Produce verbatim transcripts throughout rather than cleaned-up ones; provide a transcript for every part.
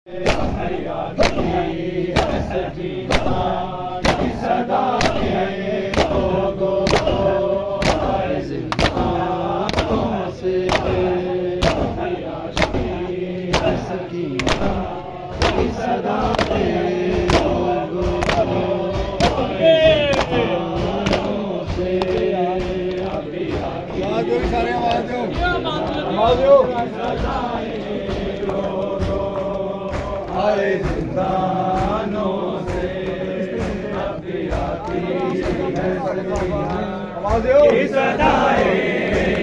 सारे आवाज दो, आवाज दो। आए जिंदानों से अभी आती है आवाज दो। सदाएं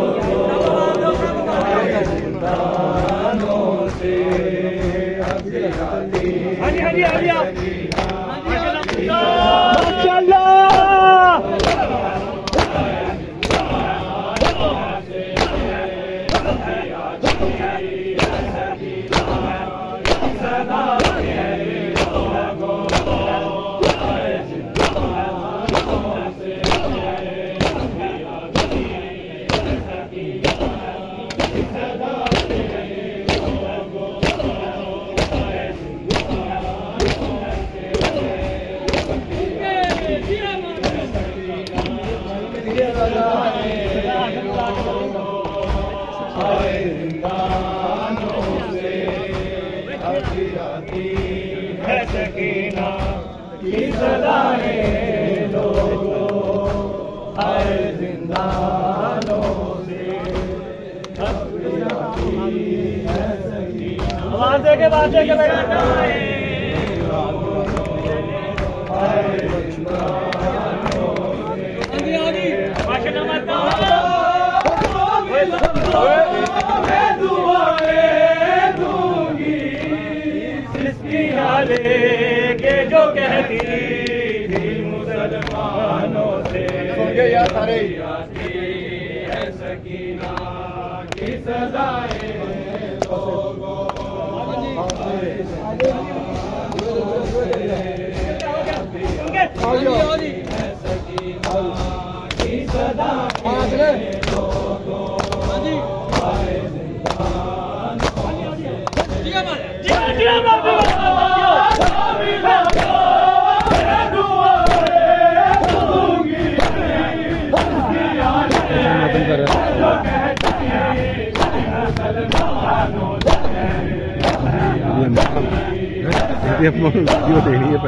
जिंदानों से अभी आती है। हाँ जी हाँ जी हाँ जी आप माशाल्लाह। आवाज देके बात देके बैठा के जो कहती थी मुसलमानों से यार सारे सकीना की सदाएं वीडियो देखनी है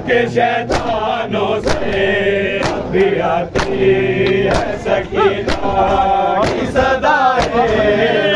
के शैतानों से अभी आती है सकीना की सदाएं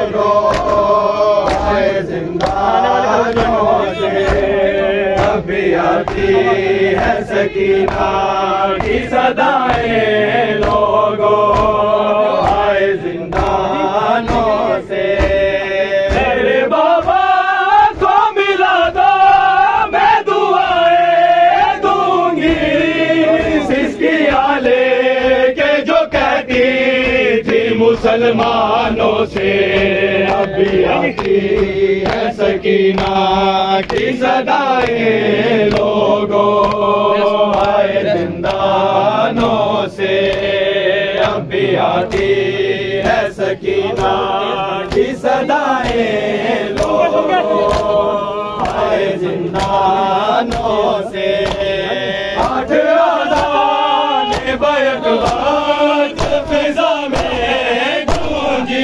लोगों आए जिंदानों से अभी आती है सकीना की सदाएं लोगों आए जिंदानों से मेरे बाबा को मिला दो मैं दुआएं दूंगी सिसकी आले के जो कहती थी मुसलमानों से अभी आती है सकीना की सदाएं लोगों आए जिंदानों से अभी आती है सकीना की सदाएं लोगों आए जिंदानों से आठ आज़ान बैक वक्त फिजा में गूंजी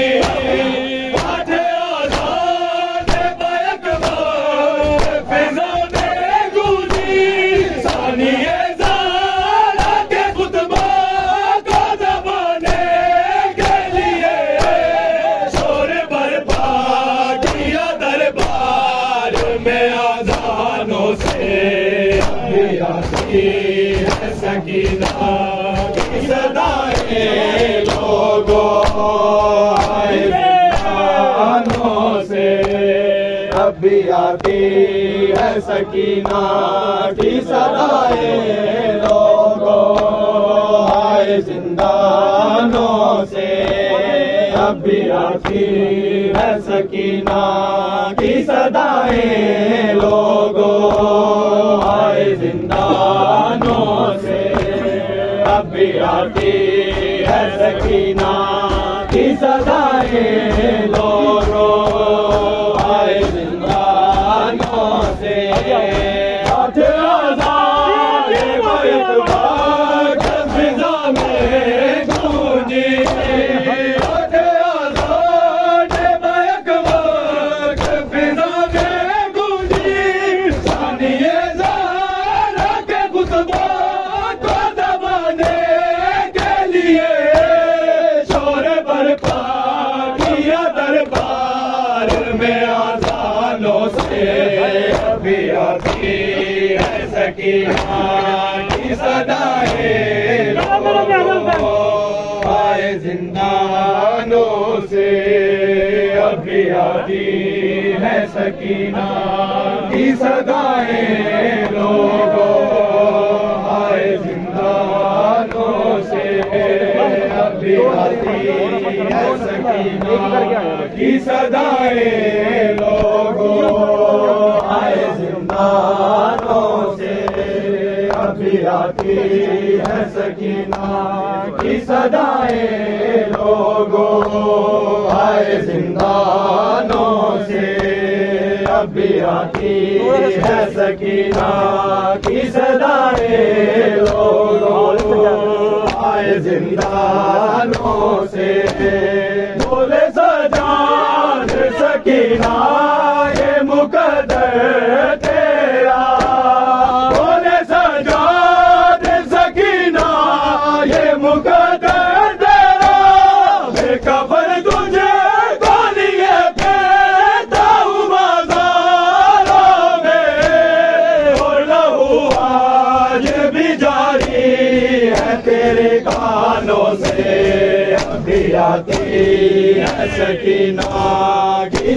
आठ आज़ान बैक वक्त फिजा में गूंजी सानिए ज़ारा के खुतबा को दबाने के लिए शोर बर्पा किया दरबार में आज़ानों से अभी आती है सकीना की सदाएं लोगों आए जिंदानों से अभी आती है सकीना की सदाएं लोगों आए जिंदानों से अभी आती है सकीना की सदाएं लोगों आए जिंदानों से अभी आती है सकीना की सदाएं लोगों आए जिंदानों से आठ आज़ान बैक वक्त फिजा में गूंजी आठ आज़ान बैक वक्त फिजा में गूंजी सानिए ज़ारा के खुतबा को दबाने के लिए शोर बर्पा किया दरबार में आज़ानों से अभी आती है सकीना की सदाएं लोगों आए जिंदानों से अभी आती है सकीना की सदाएं लोगों आए जिंदानों से अभी आती है सकीना की सदाएं लोगों आए जिंदानों से अभी आती है सकीना की सदाएं लोगों आए जिंदानों से अभी आती है सकीना की सदाएं लोगों आए जिंदानों से बोले सजाद सकीना ये मुकद्दर तेरा बोले सजाद सकीना ये मुकद्दर तेरा बेकफन तुझे गोलियां फेंकता हूँ बाज़ारों में और लहू आज भी जारी है तेरे कानों से अभी आती है सकीना की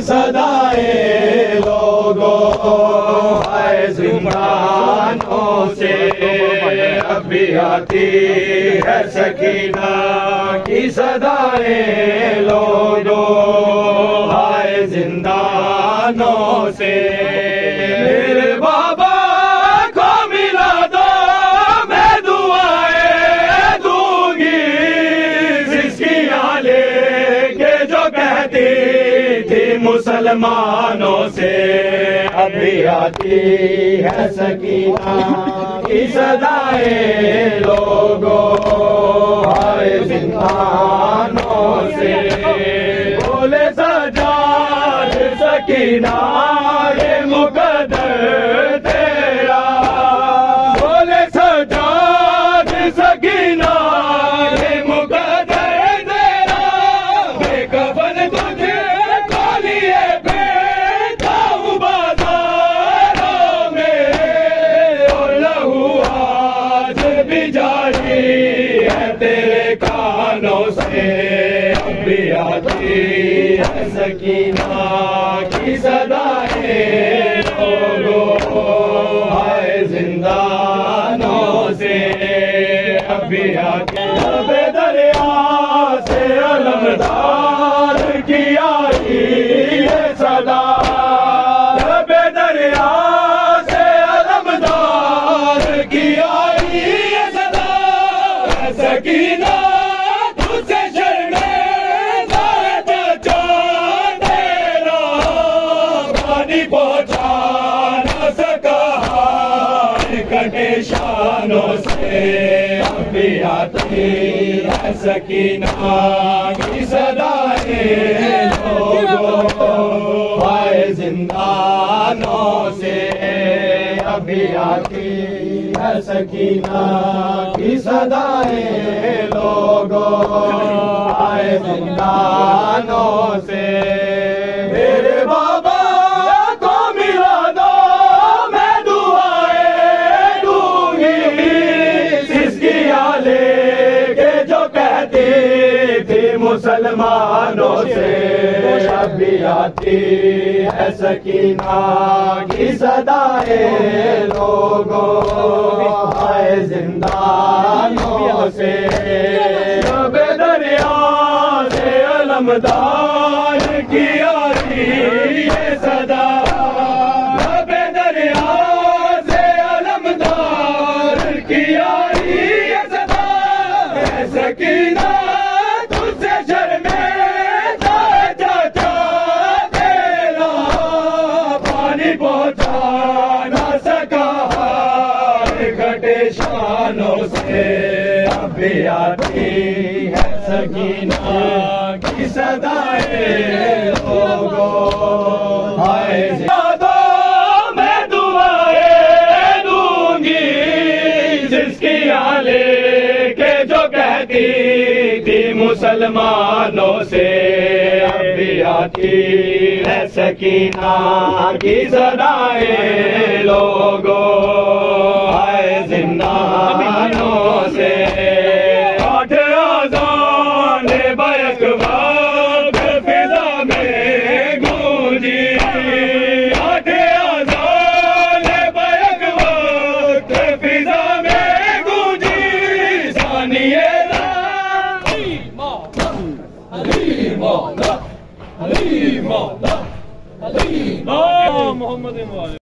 सदाएं लोगों आए जिंदानों से अभी आती है सकीना की सदाएं लोगों आए जिंदानों से मेरे बाबा को मिला दो मैं दुआएं दूंगी जिसकी आले के जो कहती थी मुसलमानों से अभी आती है सकीना की सदाएं लोगों आए जिंदानों से बोले सजाद सकीना ये मुकद्दर तेरा है सकीना की सदाएं लोगों आए जिंदानों से अभी आके लबे दरिया से अलमदार की आई है सदा लबे दरिया से अलमदार की आई है सदा सकीना तुझसे शर्मिंदा है चाचा तेरा पानी पहुंचा न सका कटे शानों से अभी आती है सकीना की सदाएं लोगों आए जिंदानों से अभी आती है सकीना की सदाएं लोगों आए जिंदानों से मेरे बाबा को मिला दो मैं दुआएं दूंगी जिसकी आले के जो कहती थी मुसलमानों से अभी आती है सकीना की सदाएं लोगों आए जिंदानों से लबे दरिया से अलमदार की आई ये सदा लबे दरिया से अलमदार की आई ये सदा सकीना तुझसे शर्मिंदा है चाचा तेरा पानी पहुंचा न सका घटे शानों से अभी आती है सकीना की सदाएं लोगों आए दो मैं दुआएं दूंगी जिसकी आले के जो कहती थी मुसलमानों से अभी आती है सकीना की सदाएं लोगों आए जिंदानों से आठ आज़ान बैक वक्त फिजा में गूंजी आठ आज़ान बैक वक्त फिजा में गूंजी सानिए अली मौला अली मौला अली मौला मोहम्मद